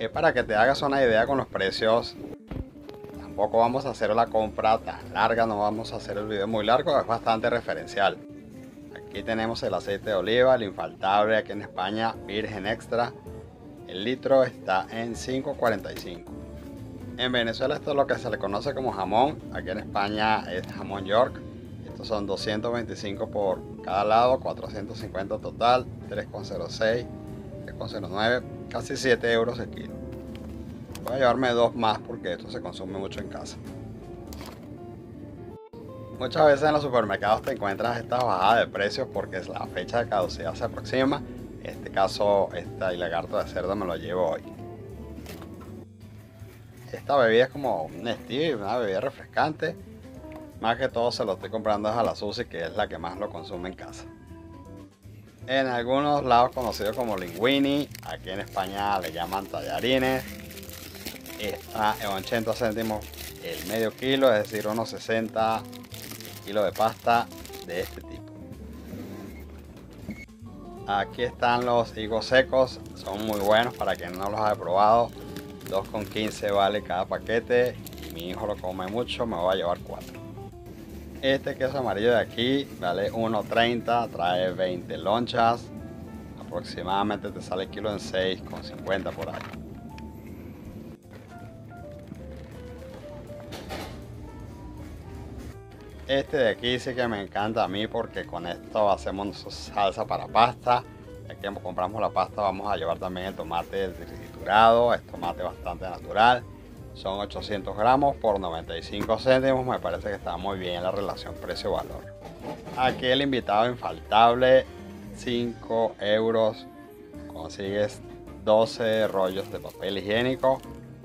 Es para que te hagas una idea con los precios. Tampoco vamos a hacer la compra tan larga, no vamos a hacer el video muy largo, es bastante referencial. Aquí tenemos el aceite de oliva, el infaltable aquí en España, virgen extra. El litro está en 5.45. En Venezuela esto es lo que se le conoce como jamón, aquí en España es jamón York. Estos son 225 por cada lado, 450 total, 3,06, 3,09, casi 7 euros el kilo. Voy a llevarme dos más porque esto se consume mucho en casa. Muchas veces en los supermercados te encuentras estas bajadas de precios porque la fecha de caducidad se aproxima. En este caso, esta y lagarto de cerdo me lo llevo hoy. Esta bebida es como un Stevia, una bebida refrescante. Más que todo se lo estoy comprando a la Susi, que es la que más lo consume en casa. En algunos lados conocido como linguini, aquí en España le llaman tallarines. Está en 80 céntimos el medio kilo, es decir, unos 60 kilos de pasta de este tipo. Aquí están los higos secos, son muy buenos para quien no los haya probado. 2,15 vale cada paquete y mi hijo lo come mucho, me voy a llevar 4. Este queso amarillo de aquí vale 1,30, trae 20 lonchas, aproximadamente te sale el kilo en 6,50 por ahí. Este de aquí sí que me encanta a mí porque con esto hacemos salsa para pasta. Aquí compramos la pasta, vamos a llevar también el tomate triturado, es tomate bastante natural. Son 800 gramos por 95 céntimos, me parece que está muy bien la relación precio-valor. Aquí el invitado infaltable, 5 euros, consigues 12 rollos de papel higiénico.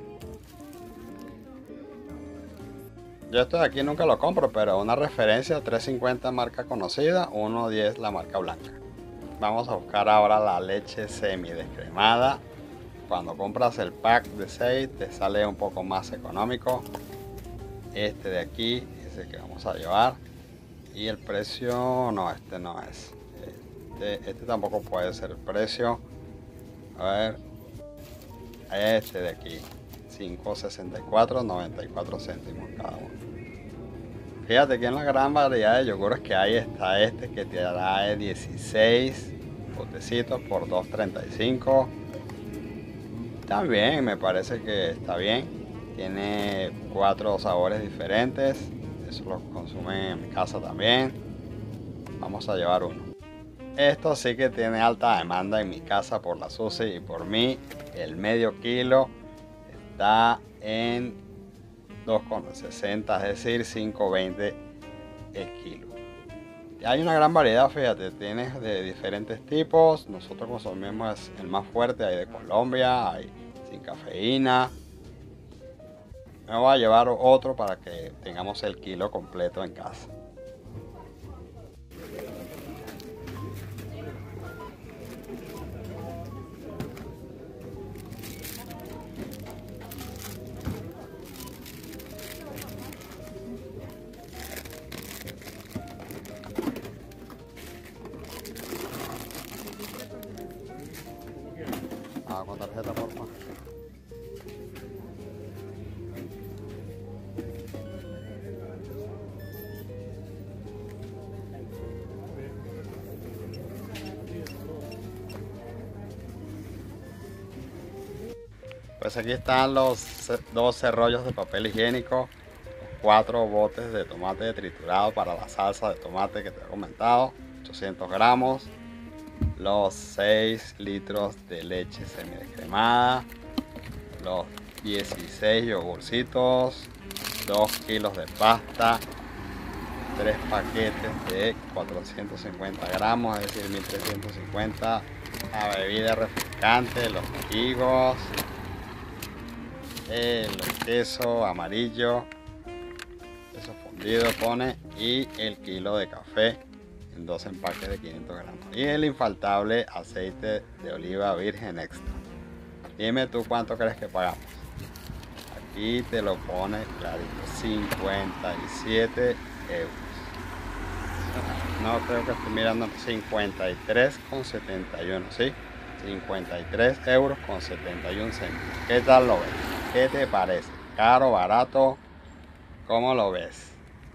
Yo esto de aquí nunca lo compro, pero una referencia, 3.50 marca conocida, 1.10 la marca blanca. Vamos a buscar ahora la leche semidescremada. Cuando compras el pack de 6 te sale un poco más económico. Este de aquí es el que vamos a llevar. Y el precio, no, este no es. Este tampoco puede ser el precio. A ver, este de aquí. 5.64, 94 céntimos cada uno. Fíjate que en la gran variedad de yogures que hay está este que te trae 16 botecitos por 2.35. También me parece que está bien. Tiene 4 sabores diferentes. Eso lo consumen en mi casa también. Vamos a llevar uno. Esto sí que tiene alta demanda en mi casa por la Susi y por mí. El medio kilo está en 2,60, es decir, 5,20 el kilo. Y hay una gran variedad, fíjate, tienes de diferentes tipos. Nosotros consumimos el más fuerte, hay de Colombia, hay sin cafeína. Me voy a llevar otro para que tengamos el kilo completo en casa. Con tarjeta, por favor. Pues aquí están los 12 rollos de papel higiénico, 4 botes de tomate triturado para la salsa de tomate que te he comentado, 800 gramos. Los 6 litros de leche semidescremada, los 16 yogurcitos, 2 kilos de pasta, 3 paquetes de 450 gramos, es decir, 1350, la bebida refrescante, los higos, el queso amarillo, queso fundido pone, y el kilo de café en 2 empaques de 500 gramos. Y el infaltable aceite de oliva virgen extra. Dime tú cuánto crees que pagamos. Aquí te lo pone clarito, 57 euros. No creo que estoy mirando, 53,71, ¿sí? 53,71 €. ¿Qué tal lo ves? ¿Qué te parece? ¿Caro, barato? ¿Cómo lo ves?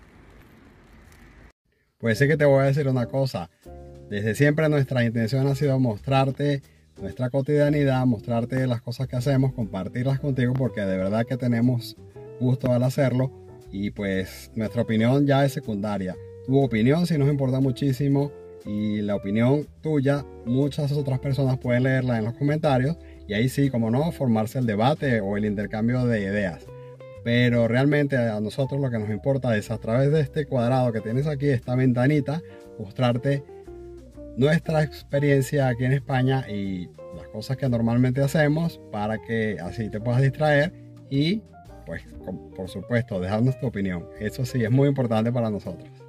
Pues sí que te voy a decir una cosa. Desde siempre nuestra intención ha sido mostrarte nuestra cotidianidad, mostrarte las cosas que hacemos, compartirlas contigo porque de verdad que tenemos gusto al hacerlo y pues nuestra opinión ya es secundaria. Tu opinión sí nos importa muchísimo y la opinión tuya muchas otras personas pueden leerla en los comentarios y ahí sí, como no, formarse el debate o el intercambio de ideas. Pero realmente a nosotros lo que nos importa es a través de este cuadrado que tienes aquí, esta ventanita, mostrarte nuestra experiencia aquí en España y las cosas que normalmente hacemos para que así te puedas distraer y pues por supuesto dejarnos tu opinión. Eso sí es muy importante para nosotros.